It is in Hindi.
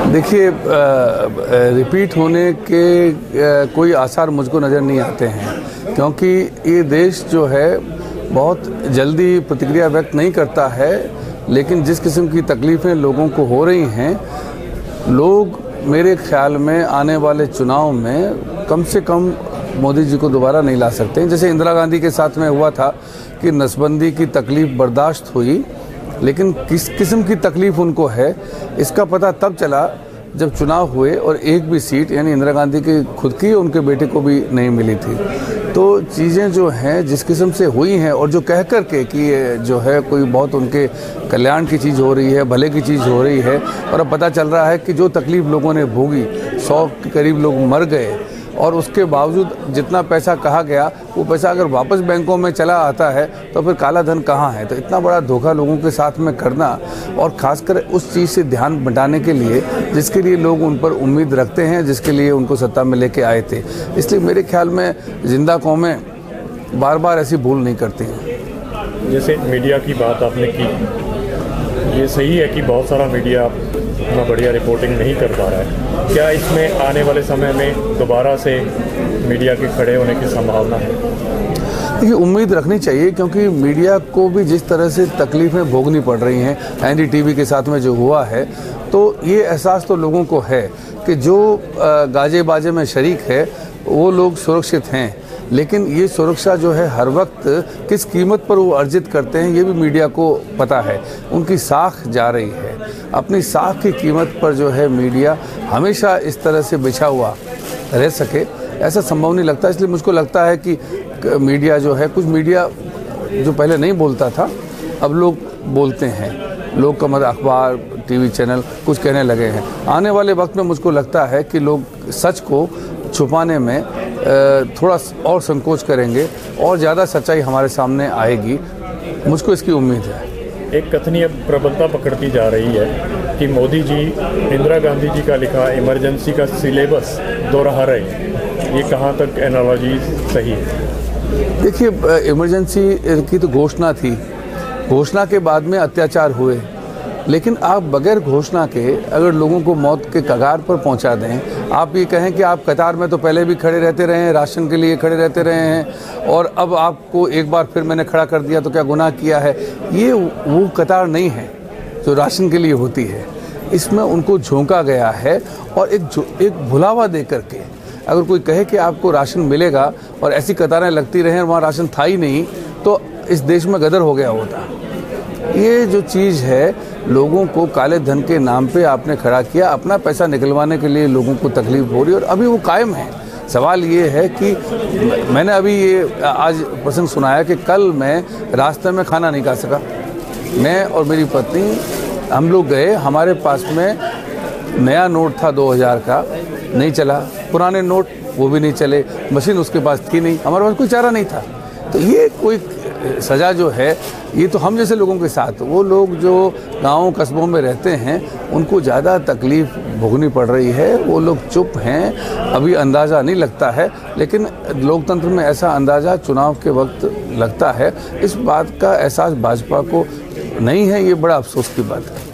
देखिए, रिपीट होने के कोई आसार मुझको नज़र नहीं आते हैं, क्योंकि ये देश जो है बहुत जल्दी प्रतिक्रिया व्यक्त नहीं करता है। लेकिन जिस किस्म की तकलीफ़ें लोगों को हो रही हैं, लोग मेरे ख्याल में आने वाले चुनाव में कम से कम मोदी जी को दोबारा नहीं ला सकते। जैसे इंदिरा गांधी के साथ में हुआ था कि नसबंदी की तकलीफ़ बर्दाश्त हुई, लेकिन किस किस्म की तकलीफ़ उनको है इसका पता तब चला जब चुनाव हुए और एक भी सीट यानी इंदिरा गांधी की खुद की उनके बेटे को भी नहीं मिली थी। तो चीज़ें जो हैं जिस किस्म से हुई हैं और जो कह कर के कि जो है कोई बहुत उनके कल्याण की चीज़ हो रही है, भले की चीज़ हो रही है, और अब पता चल रहा है कि जो तकलीफ़ लोगों ने भोगी, 100 के करीब लोग मर गए, और उसके बावजूद जितना पैसा कहा गया वो पैसा अगर वापस बैंकों में चला आता है तो फिर काला धन कहाँ है। तो इतना बड़ा धोखा लोगों के साथ में करना, और ख़ासकर उस चीज़ से ध्यान बटाने के लिए जिसके लिए लोग उन पर उम्मीद रखते हैं, जिसके लिए उनको सत्ता में लेके आए थे। इसलिए मेरे ख्याल में जिंदा कौमें बार बार ऐसी भूल नहीं करती हैं। जैसे मीडिया की बात आपने की, ये सही है कि बहुत सारा मीडिया इतना बढ़िया रिपोर्टिंग नहीं कर पा रहा है। क्या इसमें आने वाले समय में दोबारा से मीडिया के खड़े होने की संभावना है? देखिए, उम्मीद रखनी चाहिए, क्योंकि मीडिया को भी जिस तरह से तकलीफ़ें भोगनी पड़ रही हैं एनडीटीवी के साथ में जो हुआ है, तो ये एहसास तो लोगों को है कि जो गाजे बाजे में शरीक है वो लोग सुरक्षित हैं, लेकिन ये सुरक्षा जो है हर वक्त किस कीमत पर वो अर्जित करते हैं ये भी मीडिया को पता है। उनकी साख जा रही है, अपनी साख की कीमत पर जो है मीडिया हमेशा इस तरह से बिछा हुआ रह सके ऐसा संभव नहीं लगता। इसलिए मुझको लगता है कि मीडिया जो है, कुछ मीडिया जो पहले नहीं बोलता था अब लोग बोलते हैं, लोग का मतलब अखबार, टीवी चैनल कुछ कहने लगे हैं। आने वाले वक्त में मुझको लगता है कि लोग सच को छुपाने में थोड़ा और संकोच करेंगे और ज़्यादा सच्चाई हमारे सामने आएगी, मुझको इसकी उम्मीद है। एक कथनी अब प्रबलता पकड़ती जा रही है कि मोदी जी इंदिरा गांधी जी का लिखा इमरजेंसी का सिलेबस दोहरा रहे हैं। ये कहाँ तक एनालॉजी सही है? देखिए, इमरजेंसी की तो घोषणा थी, घोषणा के बाद में अत्याचार हुए, लेकिन आप बगैर घोषणा के अगर लोगों को मौत के कगार पर पहुंचा दें, आप ये कहें कि आप कतार में तो पहले भी खड़े रहते रहे हैं, राशन के लिए खड़े रहते रहे हैं, और अब आपको एक बार फिर मैंने खड़ा कर दिया तो क्या गुनाह किया है। ये वो कतार नहीं है जो राशन के लिए होती है। इसमें उनको झोंका गया है, और एक भुलावा दे करके अगर कोई कहे कि आपको राशन मिलेगा और ऐसी कतारें लगती रहें और वहाँ राशन था ही नहीं, तो इस देश में गदर हो गया होता। ये जो चीज़ है, लोगों को काले धन के नाम पे आपने खड़ा किया, अपना पैसा निकलवाने के लिए लोगों को तकलीफ हो रही है, और अभी वो कायम है। सवाल ये है कि मैंने अभी ये आज प्रसंग सुनाया कि कल मैं रास्ते में खाना नहीं खा सका, मैं और मेरी पत्नी, हम लोग गए, हमारे पास में नया नोट था 2000 का, नहीं चला, पुराने नोट वो भी नहीं चले, मशीन उसके पास थी नहीं, हमारे पास कोई चारा नहीं था। तो ये कोई सज़ा जो है, ये तो हम जैसे लोगों के साथ, वो लोग जो गाँव कस्बों में रहते हैं उनको ज़्यादा तकलीफ़ भोगनी पड़ रही है। वो लोग चुप हैं, अभी अंदाज़ा नहीं लगता है, लेकिन लोकतंत्र में ऐसा अंदाज़ा चुनाव के वक्त लगता है। इस बात का एहसास भाजपा को नहीं है, ये बड़ा अफसोस की बात है।